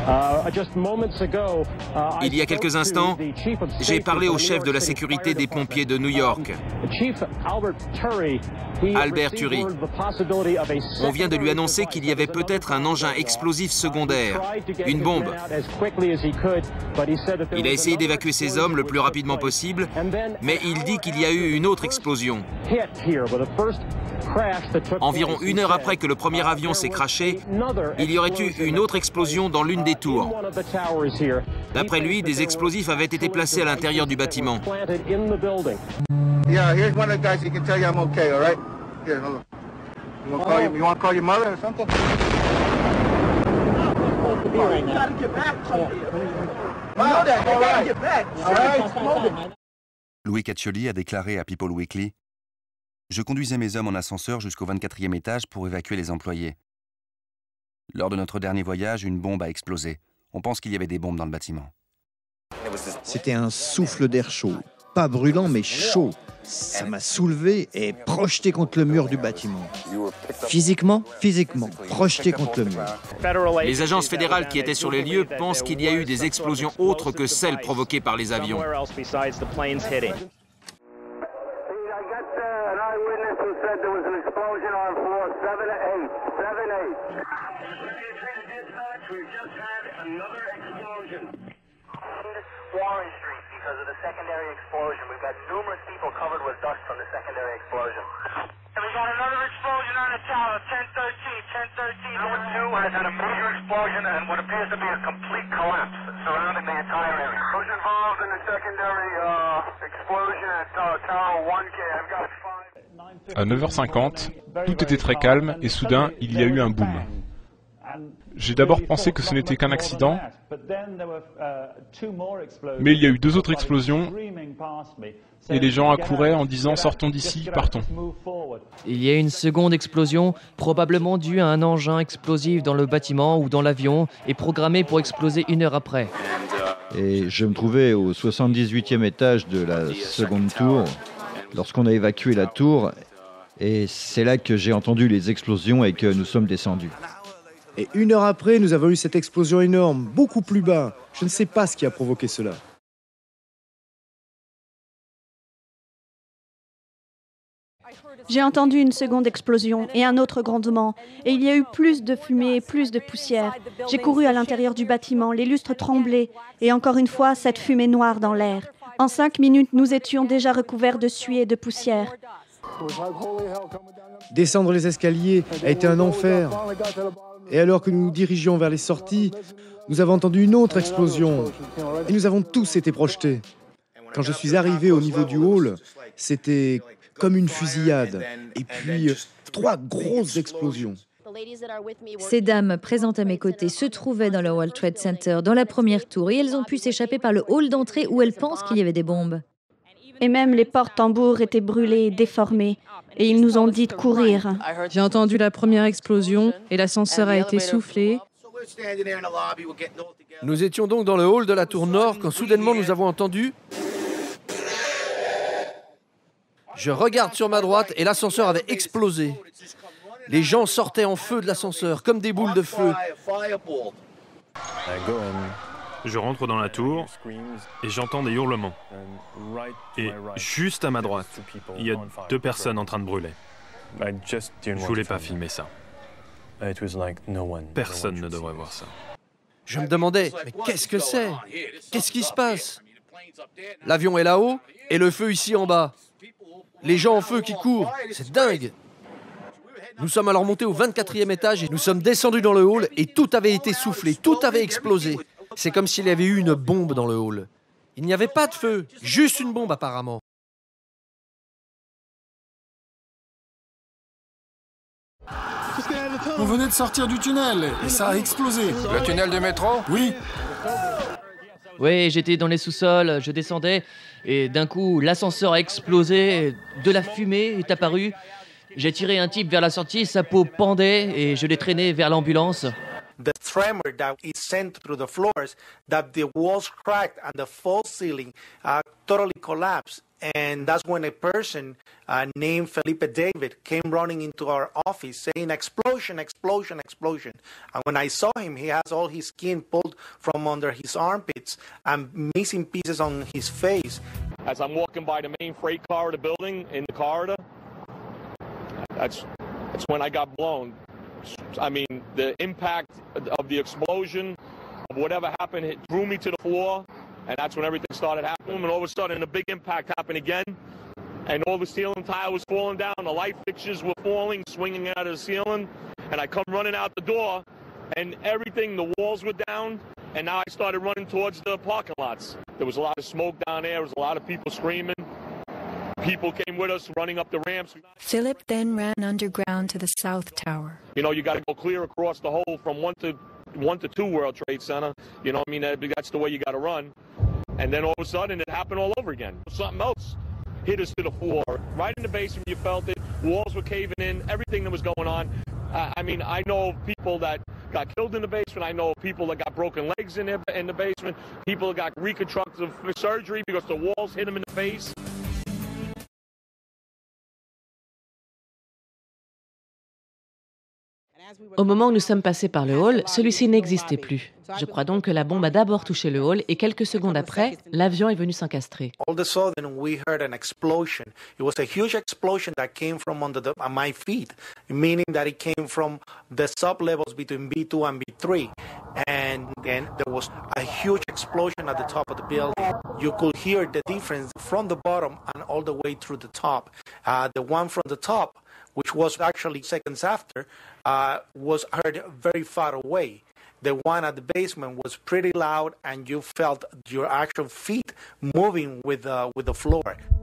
Il y a quelques instants, j'ai parlé au chef de la sécurité des pompiers de New York, Albert Turri. On vient de lui annoncer qu'il y avait peut-être un engin explosif secondaire, une bombe. Il a essayé d'évacuer ses hommes le plus rapidement possible, mais il dit qu'il y a eu une autre explosion. Environ 1 heure après que le premier avion s'est crashé, il y aurait eu une autre explosion dans l'une des tours. D'après lui, des explosifs avaient été placés à l'intérieur du bâtiment. Louis Caccioli a déclaré à People Weekly: « Je conduisais mes hommes en ascenseur jusqu'au 24e étage pour évacuer les employés. Lors de notre dernier voyage, une bombe a explosé. On pense qu'il y avait des bombes dans le bâtiment. » C'était un souffle d'air chaud. Pas brûlant, mais chaud. Ça m'a soulevé et projeté contre le mur du bâtiment. Physiquement, projeté contre le mur. Les agences fédérales qui étaient sur les lieux pensent qu'il y a eu des explosions autres que celles provoquées par les avions. Warren Street because of the secondary explosion. We've got numerous people covered with dust from the secondary explosion. And we got another explosion on the tower, 1013. Number 2 has had a major explosion and what appears to be a complete collapse surrounding the entire area. Who's involved in the secondary explosion at Tower 1K? I've got 5. À 9h50, tout était très calme et soudain, il y a eu un boom. J'ai d'abord pensé que ce n'était qu'un accident, mais il y a eu 2 autres explosions et les gens accouraient en disant « Sortons d'ici, partons ». il y a une seconde explosion, probablement due à un engin explosif dans le bâtiment ou dans l'avion et programmé pour exploser 1 heure après. Et je me trouvais au 78e étage de la seconde tour lorsqu'on a évacué la tour. Et c'est là que j'ai entendu les explosions et que nous sommes descendus. Et 1 heure après, nous avons eu cette explosion énorme, beaucoup plus bas. Je ne sais pas ce qui a provoqué cela. J'ai entendu une seconde explosion et un autre grondement. Et il y a eu plus de fumée et plus de poussière. J'ai couru à l'intérieur du bâtiment, les lustres tremblaient. Et encore une fois, cette fumée noire dans l'air. En 5 minutes, nous étions déjà recouverts de suie et de poussière. Descendre les escaliers a été un enfer. Et alors que nous nous dirigions vers les sorties, nous avons entendu une autre explosion. Et nous avons tous été projetés. Quand je suis arrivé au niveau du hall, c'était comme une fusillade. Et puis, 3 grosses explosions. Ces dames présentes à mes côtés se trouvaient dans le World Trade Center, dans la première tour, et elles ont pu s'échapper par le hall d'entrée où elles pensent qu'il y avait des bombes. Et même les portes-tambours étaient brûlées et déformées. Et ils nous ont dit de courir. J'ai entendu la première explosion et l'ascenseur a été soufflé. Nous étions donc dans le hall de la tour nord quand soudainement nous avons entendu... Je regarde sur ma droite et l'ascenseur avait explosé. Les gens sortaient en feu de l'ascenseur, comme des boules de feu. Je rentre dans la tour et j'entends des hurlements. Et juste à ma droite, il y a 2 personnes en train de brûler. Je voulais pas filmer ça. Personne ne devrait voir ça. Je me demandais, mais qu'est-ce que c'est? Qu'est-ce qui se passe? L'avion est là-haut et le feu ici en bas. Les gens en feu qui courent, c'est dingue. Nous sommes alors montés au 24e étage et nous sommes descendus dans le hall et tout avait été soufflé, tout avait explosé. C'est comme s'il y avait eu une bombe dans le hall. Il n'y avait pas de feu, juste une bombe apparemment. On venait de sortir du tunnel et ça a explosé. Le tunnel du métro? Oui. Oui, j'étais dans les sous-sols, je descendais et d'un coup l'ascenseur a explosé, de la fumée est apparue. J'ai tiré un type vers la sortie, sa peau pendait et je l'ai traîné vers l'ambulance. the tremor that is sent through the floors, that the walls cracked and the false ceiling totally collapsed. And that's when a person named Felipe David came running into our office saying, explosion, explosion, explosion. And when I saw him, he has all his skin pulled from under his armpits and missing pieces on his face. As I'm walking by the main freight corridor building in the corridor, that's when I got blown. I mean, the impact of the explosion, of whatever happened, it threw me to the floor. And that's when everything started happening. And all of a sudden, a big impact happened again. And all the ceiling tile was falling down. The light fixtures were falling, swinging out of the ceiling. And I come running out the door, and everything, the walls were down. And now I started running towards the parking lots. There was a lot of smoke down there. There was a lot of people screaming. People came with us, running up the ramps. Philip then ran underground to the South Tower. You know, you got to go clear across the whole from 1 to 2 World Trade Center. You know, I mean, that's the way you got to run. And then all of a sudden, it happened all over again. Something else hit us to the floor. Right in the basement, you felt it. Walls were caving in. Everything that was going on. I mean, I know people that got killed in the basement. I know people that got broken legs in the basement. People that got reconstructive surgery because the walls hit them in the face. Au moment où nous sommes passés par le hall, celui-ci n'existait plus. Je crois donc que la bombe a d'abord touché le hall et quelques secondes après, l'avion est venu s'encastrer. All of a sudden, we heard an explosion. It was a huge explosion that came from under my feet, meaning that it came from the sub-levels between B2 and B3. And then there was a huge explosion at the top of the building. You could hear the difference from the bottom and all the way through the top. The one from the top, which was actually seconds after, was heard very far away. The one at the basement was pretty loud, and you felt your actual feet moving with the floor.